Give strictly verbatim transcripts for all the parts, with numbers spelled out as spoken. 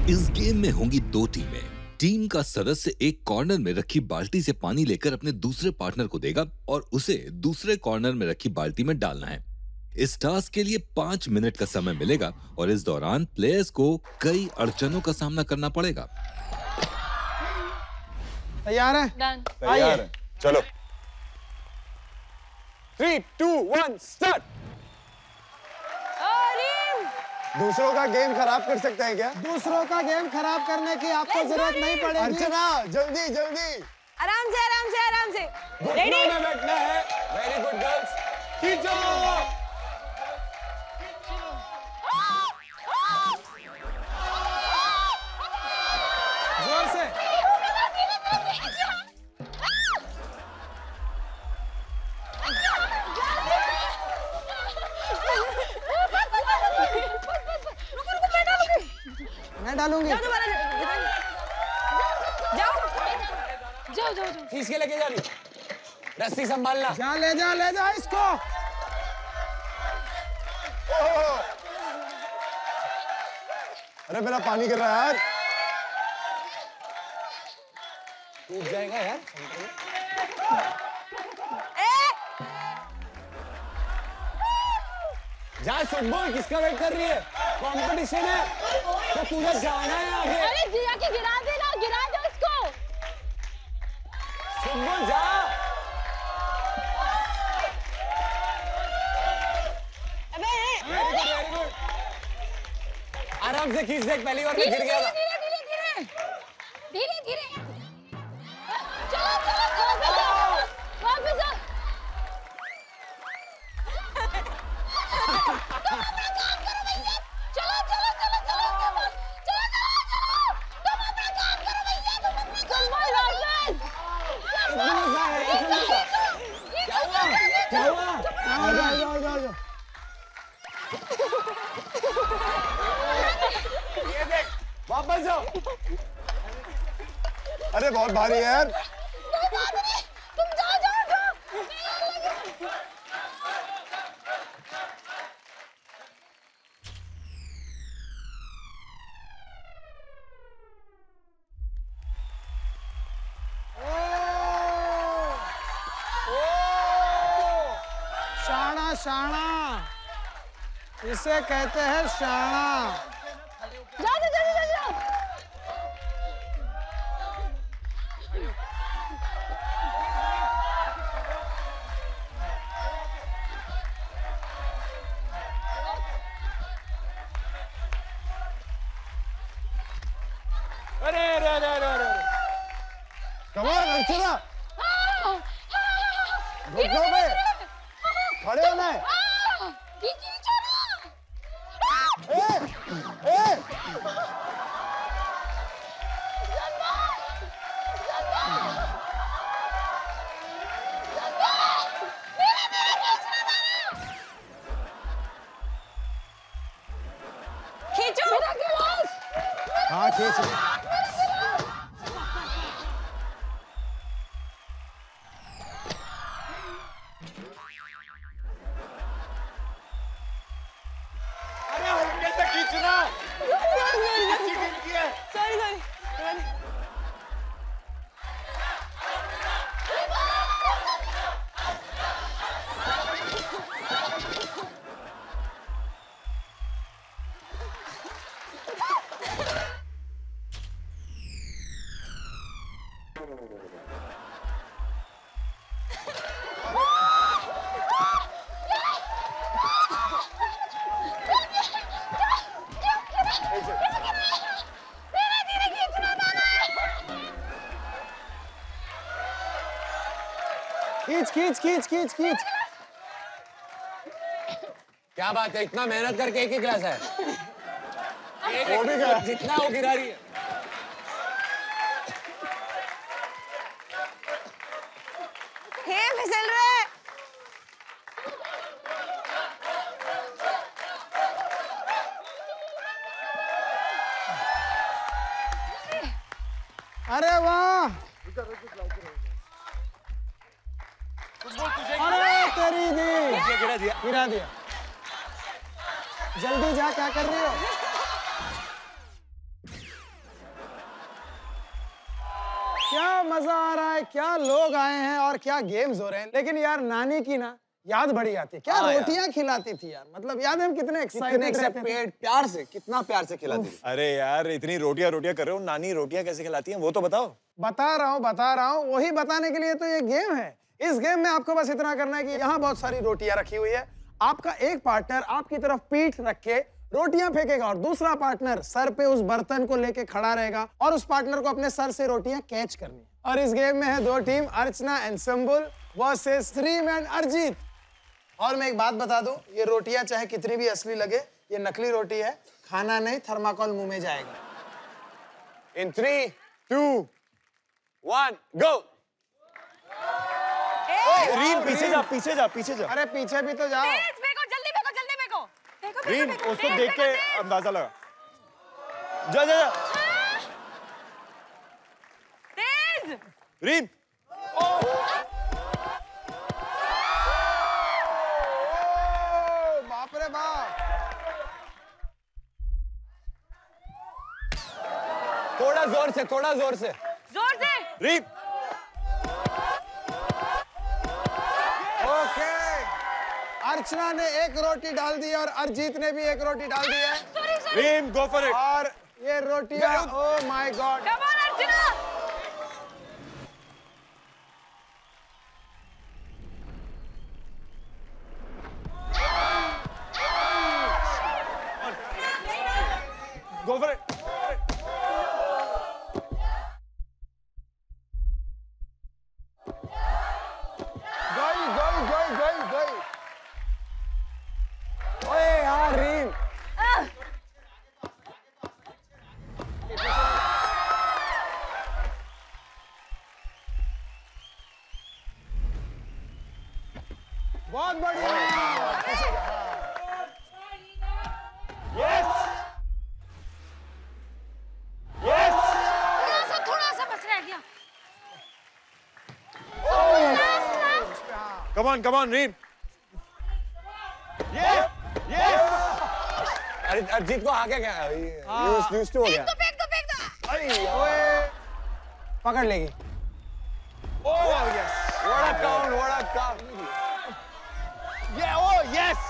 इस गेम में होंगी दो टीमें। टीम का सदस्य एक कॉर्नर में रखी बाल्टी से पानी लेकर अपने दूसरे पार्टनर को देगा और उसे दूसरे कॉर्नर में रखी बाल्टी में डालना है। इस टास्क के लिए पांच मिनट का समय मिलेगा और इस दौरान प्लेयर्स को कई अड़चनों का सामना करना पड़ेगा। तैयार है? तैयार है। चलो। Three two one start. दूसरों का गेम खराब कर सकते हैं क्या? दूसरों का गेम खराब करने की आपको जरूरत नहीं पड़ेगी। अर्चना जल्दी जल्दी। आराम से आराम से आराम से। घुटनों में बैठना है। Very good girls. खींचो। जोर से। मैं डालूंगी। जाओ जाओ जाओ जाओ। खींच के लेके जानी। रस्सी संभालना। जा ले जा ले जा इसको। अरे मेरा पानी गिर रहा है यार। टूट जाएगा यार। जा फुटबॉल किसका वेट कर रही है? कंपटीशन है तो तुझे जाना है आगे। अरे जिया के गिरा दे ना, गिरा दे उसको। फुटबॉल जा। अबे वेरी गुड। आराम से खींच देख, पहली बार में गिर गया था। धीरे धीरे धीरे धीरे धीरे। चलो चलो वापस आ वापस आ। चलो चलो चलो चलो चलो चलो चलो तुम अपना काम करो भैया, तुम अपना संभाल वापस। क्या हुआ? क्या हुआ? आ जाओ जाओ जाओ जाओ। ये देख, वापस जाओ। अरे बहुत भारी है यार। कोई बात नहीं, तुम जाओ जाओ जाओ। शाना शाना इसे कहते हैं शाना। जाओ जाओ जल्दी जाओ। अरे अरे अरे अरे अरे कमाल अर्चना। घुटनों पे खड़े होना है। ये खींचो ना। ए ए खींचो मेरा गिलास। हाँ खींच। अरे हल्के से खींचना। Sorry sorry. खींच खींच खींच खींच खींच। क्या बात है, इतना मेहनत करके एक ही गिलास है। वो भी गया। जितना वो गिरा रही है। हे फिसल रहा है। अरे वाह। अरे तेरी दी। गिरा दिया। गिरा दिया। जल्दी जा, क्या कर रही हो? क्या मजा आ रहा है, क्या लोग आए हैं और क्या गेम्स हो रहे हैं। लेकिन यार नानी की ना याद बड़ी आती है। क्या रोटियां खिलाती थी यार, मतलब याद है हम कितने एक्साइटेड रहते थे। प्यार से, कितना प्यार से खिलाती थी। अरे यार इतनी रोटियां रोटियां कर रहे हो, नानी रोटियां कैसे खिलाती हैं वो तो बताओ। बता रहा हूँ बता रहा हूँ वही बताने के लिए तो ये गेम है। इस गेम में आपको बस इतना करना है कि यहाँ बहुत सारी रोटियां रखी हुई है। आपका एक पार्टनर आपकी तरफ पीठ रख के रोटियां फेंकेगा और दूसरा पार्टनर सर पे उस बर्तन को लेके खड़ा रहेगा और उस पार्टनर को अपने सर से रोटियां कैच करनी। और इस गेम में है दो team, Archana and Sumbul versus Reem and Arijit. और मैं एक बात बता दूं, ये रोटियां चाहे कितनी भी असली लगे, ये नकली रोटी है, खाना नहीं, थर्माकोल मुंह में जाएगा। In three two one go. Reem पीछे जा पीछे जा पीछे जा। अरे पीछे भी तो जाओ। तेज फेंको, जल्दी फेंको, जल्दी फेंको। फेंको, फेंको, रीम फेंको, उसको तेज देख फेंको, के तेज। अंदाजा लगा। जा जा जा। तेज। रीम बाप रे बाप। थोड़ा जोर से, थोड़ा जोर से। जोर से। रीम ओके, अर्चना ने एक रोटी डाल दी और अरिजीत ने भी एक रोटी डाल दी है। Sorry sorry. Reem go for it. और ये रोटियां, oh my God. Come on Archana. Go for it. गई गई गई गई गई। ओए यार रीम। बहुत बढ़िया। Yes yes. थोड़ा सा, थोड़ा सा बस रह गया। Last last. Come on come on Reem. Yes yes. अरे अरिजीत को आगे क्या यूज यूज टू हो गया। फेंक दो, फेंक दो, फेंक दो। ओए पकड़ लेगी। Oh yes. What a count, what a count. ये oh yes.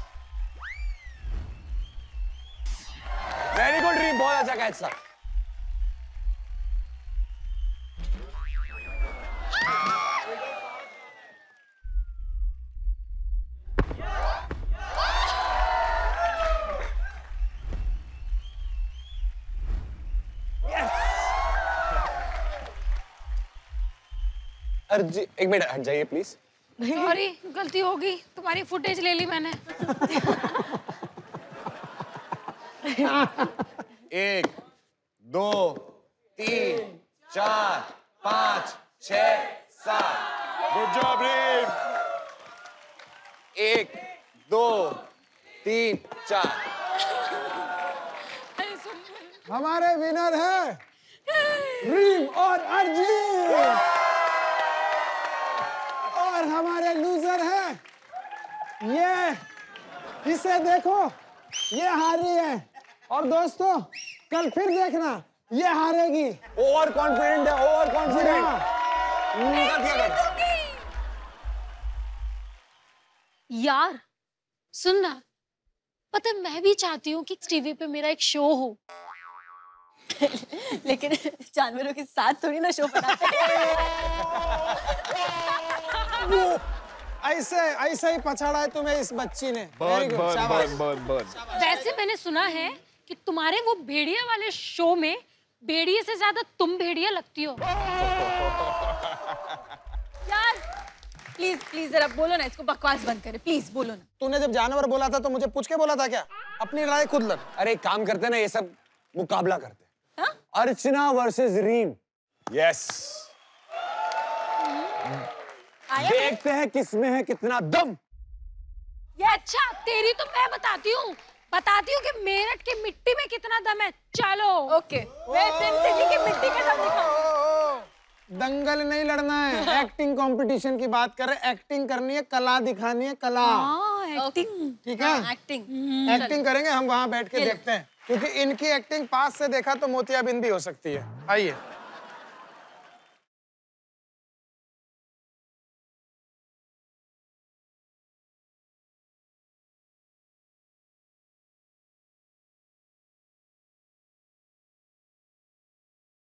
Very good dream, बहुत अच्छा कैच था। अर्जी एक मिनट हट जाइए प्लीज। सॉरी, गलती हो गई, तुम्हारी फुटेज ले ली मैंने। एक दो तीन चार पाँच छह सात। Good job Reem. एक दो तीन चार। हमारे विनर है रीम और अरिजीत और हमारे लूजर है ये। इसे देखो, ये हारी है और दोस्तों कल फिर देखना ये हारेगी। ओवर कॉन्फिडेंट है, ओवर कॉन्फिडेंट। यार सुनना, पता है मैं भी चाहती हूँ कि टीवी पे मेरा एक शो हो। लेकिन जानवरों के साथ थोड़ी ना शो बनाते ऐसे ऐसे ही पछाड़ा है तुम्हें इस बच्ची ने। वेरी गुड, शाबाश। वैसे मैंने सुना है कि तुम्हारे वो भेड़िया वाले शो में भेड़िए से ज्यादा तुम भेड़िया लगती हो। यार प्लीज प्लीज जरा बोलो ना, इसको बकवास बंद करे, प्लीज बोलो ना। तूने जब जानवर बोला था तो मुझे पूछ के बोला था क्या? अपनी राय खुद लड़। अरे एक काम करते ना, ये सब मुकाबला करते। हाँ? अर्चना वर्सेस रीम। यस। देखते हैं किसमें है कितना दम। ये अच्छा, तेरी तो मैं बताती हूँ बताती हूँ कि मेरठ की मिट्टी में कितना दम है। चलो ओके, मैं फिल्म सिटी की मिट्टी का दम दिखाऊं। दंगल नहीं लड़ना है, एक्टिंग कंपटीशन की बात कर रहे। एक्टिंग करनी है, कला दिखानी है, कला। हाँ, एक्टिंग। ठीक है, एक्टिंग एक्टिंग करेंगे हम, वहां बैठ के देखते हैं, क्योंकि इनकी एक्टिंग पास से देखा तो मोतियाबिंद भी हो सकती है। आइए।